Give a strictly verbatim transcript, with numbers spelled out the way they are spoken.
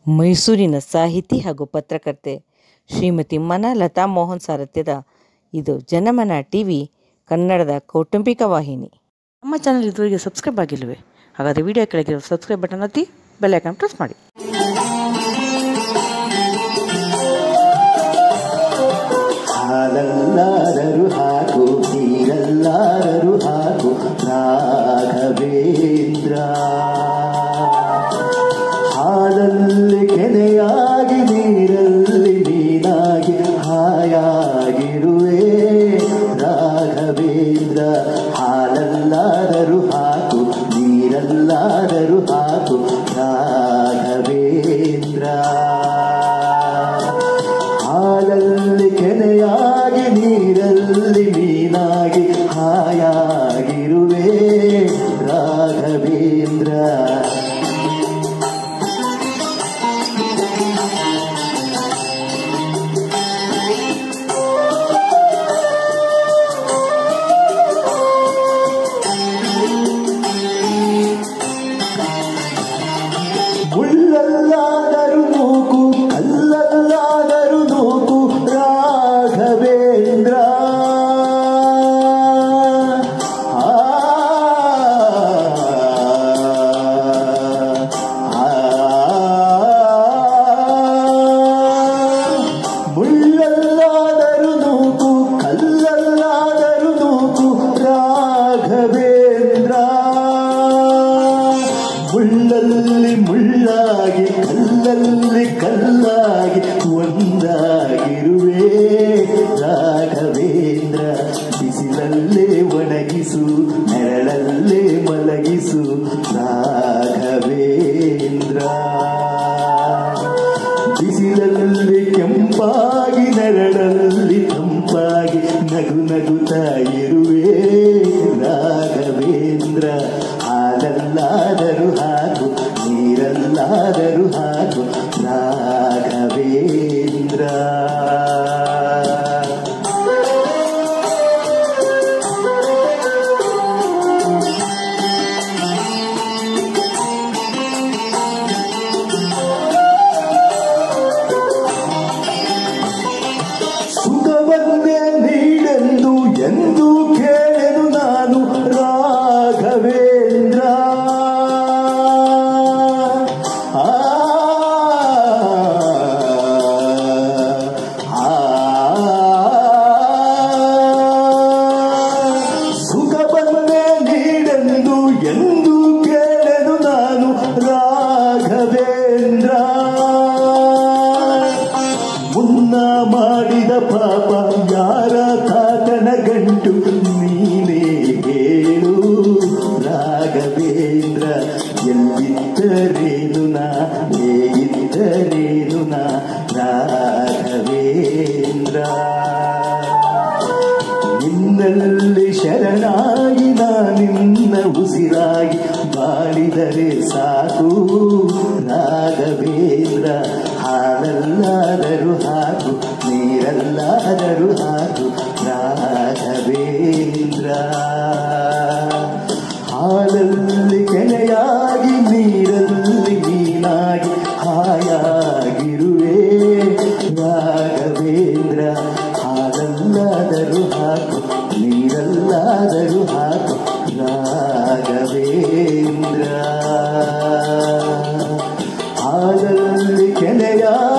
ಮೈಸೂರಿನ ಸಾಹಿತಿ ಹಾಗೂ ಪತ್ರಕರ್ತೆ ಶ್ರೀಮತಿ ಮನಲತಾ ಮೋಹನ್ ಸಾರಥ್ಯದ ಇದು ಜನಮನ ಟಿವಿ ಕನ್ನಡದ ಕೌಟುಂಬಿಕ ವಾಹಿನಿ. ನಮ್ಮ ಚಾನಲ್ ಇದುವರೆಗೆ ಸಬ್ಸ್ಕ್ರೈಬ್ ಆಗಿಲ್ಲವೇ? ಹಾಗಾದರೆ ವಿಡಿಯೋ ಕೆಳಗಿರೋ ಸಬ್ಸ್ಕ್ರೈಬ್ ಬಟನ್ ಒತ್ತಿ ಬೆಲ್ ಐಕಾನ್ ಪ್ರೆಸ್ ಮಾಡಿ. ಹಾಲಲ್ಲಾರರು ಹಾಕು ನೀರಲ್ಲಾರರು ಹಾಕು ರಾಘವೇಂದ್ರ, ಹಾಲಲ್ಲಿ ಕೆನೆಯಾಗಿ ನೀರಲ್ಲಿ ಮೀನಾಗಿ ಹಾಯಾಗಿರುವೆ ರಾಘವೇಂದ್ರ. ಹಾಲಲ್ಲಾದರೂ ಹಾಕು ನೀರಲ್ಲಾದರೂ ಹಾಕು ರಾಘವೇಂದ್ರ, ಹಾಲಲ್ಲಿ ಕೆನೆಯಾಗಿ ನೀರಲ್ಲಿ ಮೀನಾಗಿ ಹಾಯಾಗಿರುವೆ ರಾಘವೇಂದ್ರ. ಮುಳ್ಳಲ್ಲಾದರೂ ನೂಕು ಕಲ್ಲಲ್ಲಾದರೂ ನೂಕು ರಾಘವೇಂದ್ರ. ಮುಳ್ಳಲ್ಲಾದರೂ ನೂಕು ಕಲ್ಲಲ್ಲಾದರೂ ನೂಕು ರಾಘವೇಂದ್ರ, ಮುಳ್ಳಲ್ಲಿ ಮುಳ್ಳಾಗಿ ಕಲ್ಲಲ್ಲಿ ಕಲ್ಲಾಗಿ ಒಂದಾಗಿರುವೆ ರಾಘವೇಂದ್ರ. ಬಿಸಿಲಲ್ಲೇ ಒಣಗಿಸು ನೆರಳಲ್ಲೇ ಮಲಗಿಸು ರಾಘವೇಂದ್ರ, ಬಿಸಿಲಲ್ಲಿ ಕೆಂಪಾಗಿ ನೆರಳಲ್ಲಿ ತಂಪಾಗಿ ನಗು ನಗುತ್ತಾ ಇರುವೆ ರಾಘವೇಂದ್ರ. ಹಾಲಲ್ಲಾದರೂ ಹಾಕು ನೀರಲ್ಲಾದರೂ ಹಾಕು ರಾಘವೇಂದ್ರ. ಸುಖವನ್ನೇ ನೀಡೆಂದು ಎಂದು ಕೇಳೆನು ನಾನು ರಾಘವೇಂದ್ರ. ಸುಖವನ್ನೇ ನೀಡೆಂದು ಎಂದು ಕೇಳೆನು ನಾನು ರಾಘವೇಂದ್ರ. ಮುನ್ನ ಮಾಡಿದ ಪಾಪ ಯಾರ ತಾತನ ಗಂಟು ನೀನೇ ಹೇಳು ರಾಘವೇಂದ್ರ. ಎಲ್ಲಿದ್ದರೇನು ನಾ ಹೇಗಿದ್ದರೇನು ನಾ ರಾಘವೇಂದ್ರ. ನಿನ್ನಲ್ಲಿ ಶರಣಾಗಿ ನಾ ನಿನ್ನ ಉಸಿರಾಗಿ ಬಾಳಿದರೆ ಸಾಕು ರಾಘವೇಂದ್ರ. ಹಾಲಲ್ಲಾದರೂ ಹಾಕು ನೀರಲ್ಲಾದರೂ ಹಾಕು ರಾಘವೇಂದ್ರ, ಹಾಲಲ್ಲಿ ಕೆನೆಯಾಗಿ ನೀರಲ್ಲಿ ಮೀನಾಗಿ ಹಾಯಾಗಿರುವೆ ರಾಘವೇಂದ್ರ. ಹಾಲಲ್ಲಾದರೂ ಹಾಕು ನೀರಲ್ಲಾದರೂ ಹಾಕು ರಾಘವೇಂದ್ರ, ಹಾಲಲ್ಲಿ ಕೆನೆಯಾಗಿ